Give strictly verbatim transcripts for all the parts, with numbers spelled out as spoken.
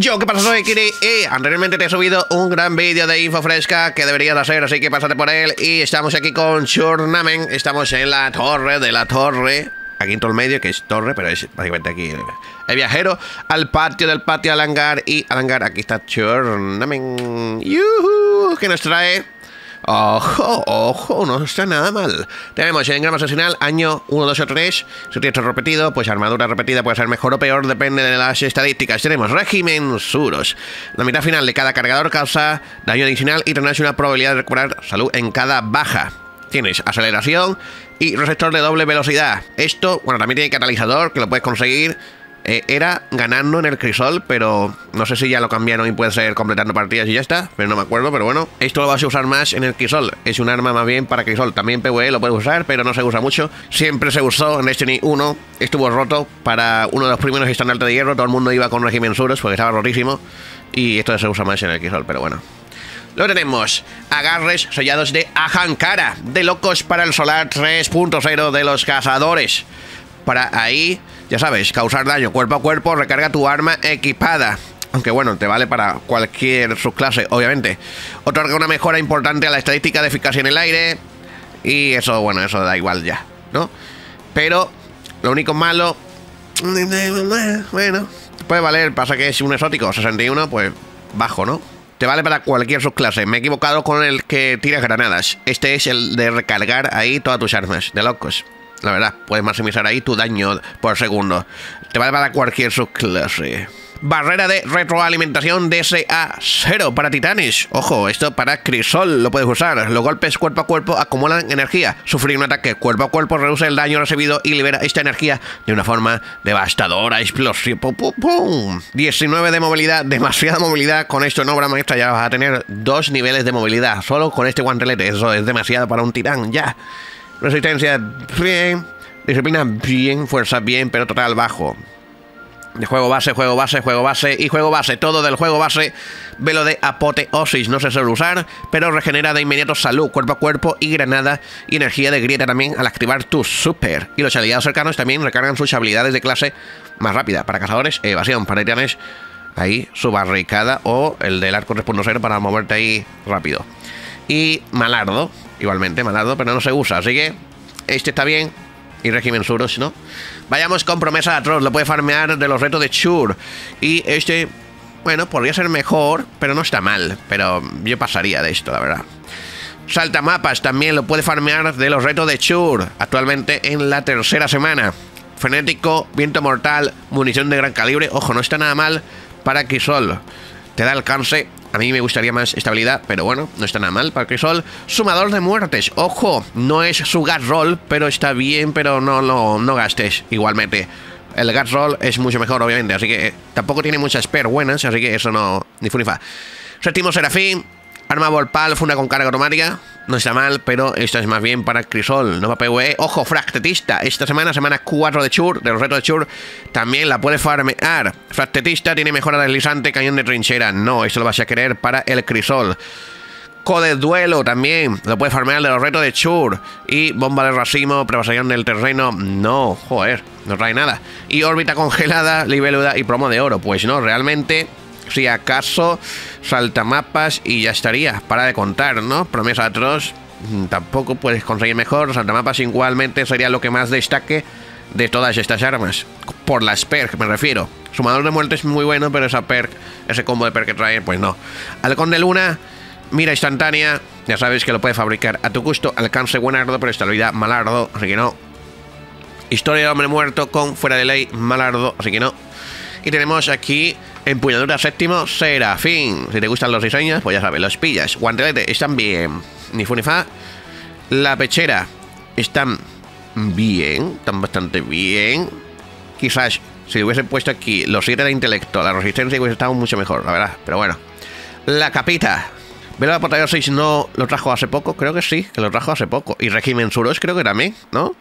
Yo, ¿qué pasa? Soy Kiri y anteriormente te he subido un gran vídeo de info fresca que deberías hacer, así que pásate por él. Y estamos aquí con Churnamen, estamos en la torre de la torre, aquí en todo el medio, que es torre, pero es básicamente aquí el viajero, al patio del patio, al hangar, y al hangar, aquí está Churnamen. ¡Yuhu! ¿Qué nos trae? Ojo, ojo, no está nada mal. Tenemos el engrama asesinal, año uno, dos o tres. Si tienes repetido, pues armadura repetida puede ser mejor o peor, depende de las estadísticas. Tenemos régimen Suros. La mitad final de cada cargador causa daño adicional y tendrás una probabilidad de recuperar salud en cada baja. Tienes aceleración y receptor de doble velocidad. Esto, bueno, también tiene catalizador, que lo puedes conseguir. Eh, era ganando en el crisol, pero no sé si ya lo cambiaron y puede ser completando partidas y ya está, pero no me acuerdo, pero bueno. Esto lo vas a usar más en el crisol, es un arma más bien para crisol. También P V E lo puedes usar, pero no se usa mucho. Siempre se usó en Destiny uno, estuvo roto para uno de los primeros estandartes de hierro. Todo el mundo iba con régimen Suros porque estaba rotísimo, y esto se usa más en el crisol, pero bueno. Luego tenemos agarres sellados de Ahankara, de locos para el solar tres punto cero de los cazadores. Para ahí, ya sabes, causar daño cuerpo a cuerpo, recarga tu arma equipada. Aunque bueno, te vale para cualquier subclase, obviamente. Otorga una mejora importante a la estadística de eficacia en el aire. Y eso, bueno, eso da igual ya, ¿no? Pero lo único malo, bueno, puede valer, pasa que es un exótico, sesenta y uno, pues bajo, ¿no? Te vale para cualquier subclase. Me he equivocado con el que tira granadas. Este es el de recargar ahí todas tus armas, de locos. La verdad, puedes maximizar ahí tu daño por segundo. Te vale para cualquier subclase. Barrera de retroalimentación D S A cero para titanes. Ojo, esto para crisol lo puedes usar. Los golpes cuerpo a cuerpo acumulan energía. Sufrir un ataque cuerpo a cuerpo reduce el daño recibido y libera esta energía de una forma devastadora. Explosión. Pum, pum, pum. diecinueve de movilidad. Demasiada movilidad. Con esto en obra maestra ya vas a tener dos niveles de movilidad. Solo con este guantelete. Eso es demasiado para un titán. Ya. Resistencia, bien. Disciplina, bien. Fuerza, bien, pero total, bajo. De juego base, juego base, juego base y juego base. Todo del juego base. Velo de apoteosis. No se suele usar, pero regenera de inmediato salud, cuerpo a cuerpo y granada. Y energía de grieta también al activar tu super. Y los aliados cercanos también recargan sus habilidades de clase más rápida. Para cazadores, evasión. Para titanes, ahí su barricada o el del arco tres punto cero para moverte ahí rápido. Y malardo. Igualmente, malardo, pero no se usa. Así que este está bien. Y régimen Suros, ¿no? Vayamos con promesa atroz. Lo puede farmear de los retos de Chur. Y este, bueno, podría ser mejor, pero no está mal. Pero yo pasaría de esto, la verdad. Saltamapas también lo puede farmear de los retos de Chur. Actualmente en la tercera semana. Frenético, viento mortal, munición de gran calibre. Ojo, no está nada mal para Crisol. Te da alcance. A mí me gustaría más estabilidad, pero bueno, no está nada mal para Crisol. Sumador de muertes. Ojo, no es su gas roll, pero está bien, pero no lo no, no gastes igualmente. El gas roll es mucho mejor, obviamente, así que tampoco tiene muchas per buenas, así que eso no, ni fu ni fa. Séptimo serafín. Arma Volpal, funda con carga automática. No está mal, pero esto es más bien para Crisol, no para P V E. Ojo, Fractetista. Esta semana, semana cuatro de Chur, de los retos de Chur, también la puede farmear. Fractetista tiene mejora deslizante, cañón de trinchera. No, esto lo vas a querer para el Crisol. Code Duelo también lo puede farmear de los retos de Chur. Y bomba de racimo, prevasación del terreno. No, joder, no trae nada. Y órbita congelada, libélula y promo de oro. Pues no, realmente, si acaso, saltamapas y ya estaría. Para de contar, ¿no? Promesa atroz, tampoco puedes conseguir mejor. Saltamapas igualmente sería lo que más destaque de todas estas armas. Por las perk, me refiero. Sumador de muerte es muy bueno, pero esa perk, ese combo de perk que trae, pues no. Halcón de luna, mira instantánea. Ya sabes que lo puedes fabricar a tu gusto. Alcance buenardo, pero estabilidad malardo, así que no. Historia de hombre muerto con fuera de ley malardo, así que no. Y tenemos aquí empuñadura séptimo serafín. Si te gustan los diseños, pues ya sabes, los pillas. Guantelete, están bien. Ni fu ni fa. La pechera, están bien. Están bastante bien. Quizás si hubiesen puesto aquí los siete de intelecto, la resistencia hubiese estado mucho mejor, la verdad. Pero bueno. La capita. Velo de apoteosis no lo trajo hace poco. Creo que sí, que lo trajo hace poco. Y régimen Suros creo que también, ¿no?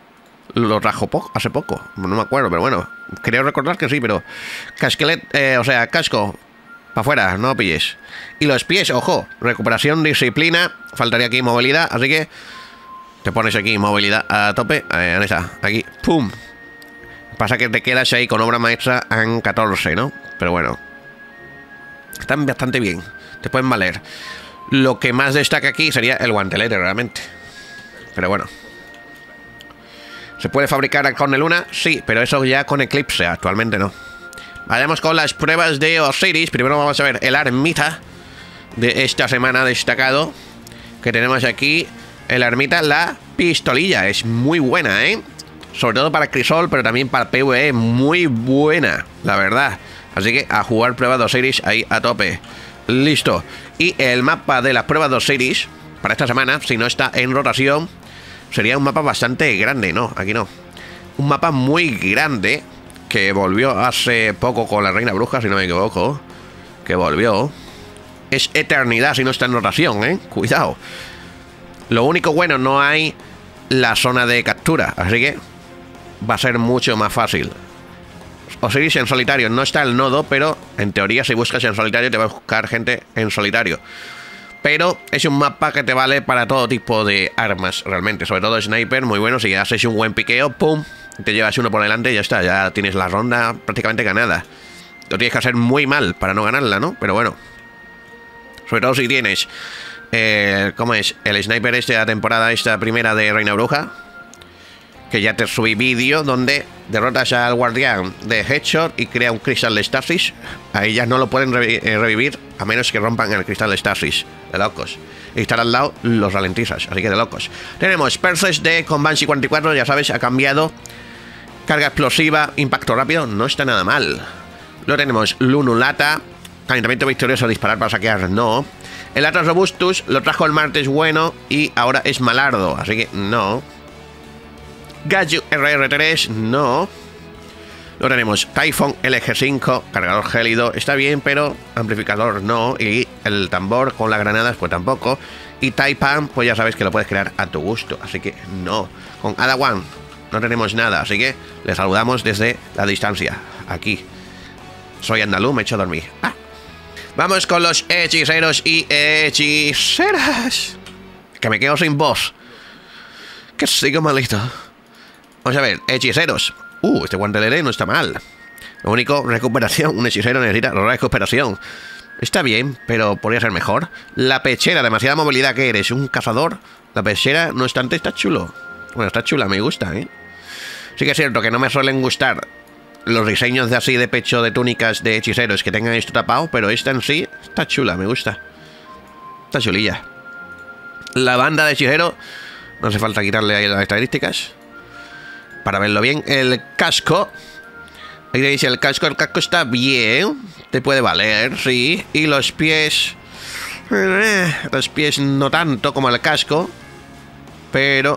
Lo trajo po hace poco, no me acuerdo, pero bueno, creo recordar que sí, pero casquelet, eh, o sea, casco para afuera, no pilles. Y los pies, ojo, recuperación, disciplina, faltaría aquí movilidad, así que te pones aquí movilidad a tope, eh, ahí está, aquí, pum. Pasa que te quedas ahí con obra maestra en catorce, ¿no? Pero bueno, Están bastante bien. Te pueden valer. Lo que más destaca aquí sería el guantelete, realmente. Pero bueno. ¿Se puede fabricar con el Luna? Sí, pero eso ya con Eclipse, actualmente no. Vayamos con las pruebas de Osiris. Primero vamos a ver el Armita de esta semana destacado. Que tenemos aquí el Armita, la pistolilla. Es muy buena, ¿eh? Sobre todo para Crisol, pero también para PvE. Muy buena, la verdad. Así que a jugar pruebas de Osiris ahí a tope. Listo. Y el mapa de las pruebas de Osiris para esta semana, si no está en rotación, sería un mapa bastante grande. No, aquí no. Un mapa muy grande que volvió hace poco con la Reina Bruja, si no me equivoco. Que volvió. Es Eternidad si no está en rotación, ¿eh? Cuidado. Lo único bueno, no hay la zona de captura, así que va a ser mucho más fácil. Osiris en solitario, no está el nodo, pero en teoría si buscas en solitario te va a buscar gente en solitario. Pero es un mapa que te vale para todo tipo de armas, realmente. Sobre todo sniper, muy bueno. Si haces un buen piqueo, pum, te llevas uno por delante y ya está. Ya tienes la ronda prácticamente ganada. Lo tienes que hacer muy mal para no ganarla, ¿no? Pero bueno. Sobre todo si tienes, eh, ¿cómo es? El sniper este de la temporada esta primera de Reina Bruja. Que ya te subí vídeo donde derrotas al guardián de Headshot y crea un cristal de Stasis. Ahí ya no lo pueden revi eh, revivir a menos que rompan el cristal de Stasis. De locos. Y estar al lado los ralentizas, así que de locos. Tenemos Perses de Conbanshee cuarenta y cuatro, ya sabes, ha cambiado. Carga explosiva, impacto rápido, no está nada mal. Luego tenemos Lunulata, calentamiento victorioso, disparar para saquear, no. El Atlas Robustus lo trajo el martes bueno y ahora es malardo, así que no. Gadget R R tres, no. Luego tenemos Typhon L G cinco, cargador gélido, está bien, pero amplificador no. Y el tambor con las granadas, pues tampoco. Y Taipan, pues ya sabes que lo puedes crear a tu gusto, así que no. Con Ada One no tenemos nada, así que le saludamos desde la distancia. Aquí. Soy andaluz, me echo a dormir. Ah. Vamos con los hechiceros y hechiceras. Que me quedo sin voz. Que sigo malito. Vamos a ver, hechiceros. Uh, este guantelete no está mal. Lo único, recuperación. Un hechicero necesita recuperación. Está bien, pero podría ser mejor. La pechera, demasiada movilidad que eres. Un cazador. La pechera, no obstante, está chulo. Bueno, está chula, me gusta, ¿eh? Sí que es cierto que no me suelen gustar los diseños de así de pecho de túnicas de hechiceros que tengan esto tapado, pero esta en sí está chula, me gusta. Está chulilla. La banda de hechicero, no hace falta quitarle ahí las estadísticas para verlo bien. El casco, ahí dice el casco, el casco está bien, te puede valer, sí. Y los pies, eh, los pies no tanto como el casco, pero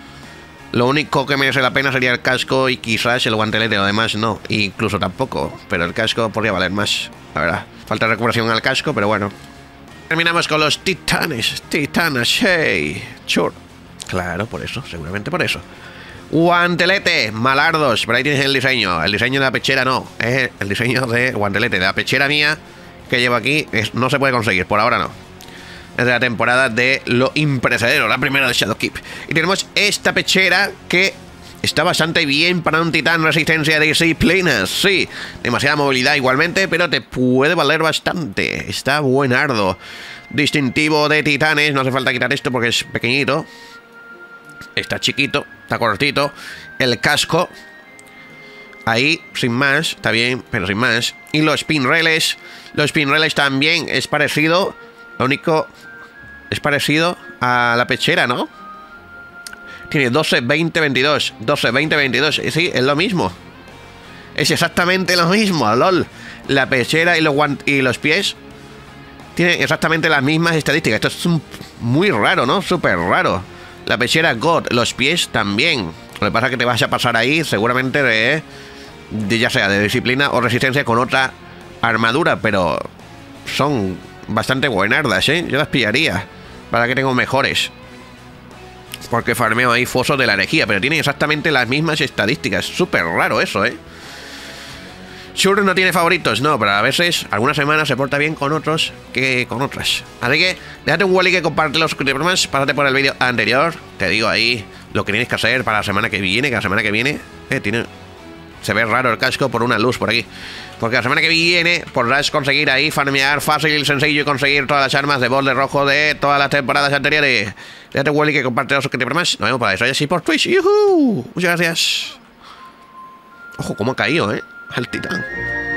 lo único que merece la pena sería el casco y quizás el guantelete, lo demás no, incluso tampoco, pero el casco podría valer más, la verdad. Falta recuperación al casco, pero bueno. Terminamos con los titanes, titanes, hey, sure. Claro, por eso, seguramente por eso. Guantelete, malardos, pero ahí tienes el diseño. El diseño de la pechera no, es el diseño de guantelete. De la pechera mía que llevo aquí es, no se puede conseguir, por ahora no. Es de la temporada de lo imperecedero, la primera de Shadowkeep. Y tenemos esta pechera que está bastante bien para un titán, resistencia de disciplinas. Sí, demasiada movilidad igualmente, pero te puede valer bastante. Está buenardo. Distintivo de titanes, no hace falta quitar esto porque es pequeñito. Está chiquito, está cortito. El casco, ahí, sin más, está bien, pero sin más. Y los pinreles, los pinreles también es parecido. Lo único, es parecido a la pechera, ¿no? Tiene doce, veinte, veintidós. doce, veinte, veintidós. Sí, es lo mismo. Es exactamente lo mismo, lol. La pechera y los, guant y los pies tienen exactamente las mismas estadísticas. Esto es un, muy raro, ¿no? Súper raro. La pechera God, los pies también. Lo que pasa es que te vas a pasar ahí seguramente de, de ya sea de disciplina o resistencia con otra armadura, pero son bastante buenardas, ¿eh? Yo las pillaría para que tengo mejores, porque farmeo ahí fosos de la herejía, pero tienen exactamente las mismas estadísticas. Súper raro eso, ¿eh? Sure no tiene favoritos, no, pero a veces, algunas semanas se porta bien con otros que con otras. Así que, déjate un like, compártelo, suscríbete más, pásate por el vídeo anterior. Te digo ahí lo que tienes que hacer para la semana que viene, que la semana que viene, eh, tiene Se ve raro el casco por una luz por aquí. Porque la semana que viene podrás conseguir ahí farmear fácil, sencillo y conseguir todas las armas de borde rojo de todas las temporadas anteriores. Déjate, Wally, que comparte los suscriptores más. Nos vemos para eso. Y así por Twitch. ¡Yuhu! Muchas gracias. Ojo, cómo ha caído, ¿eh? Al titán.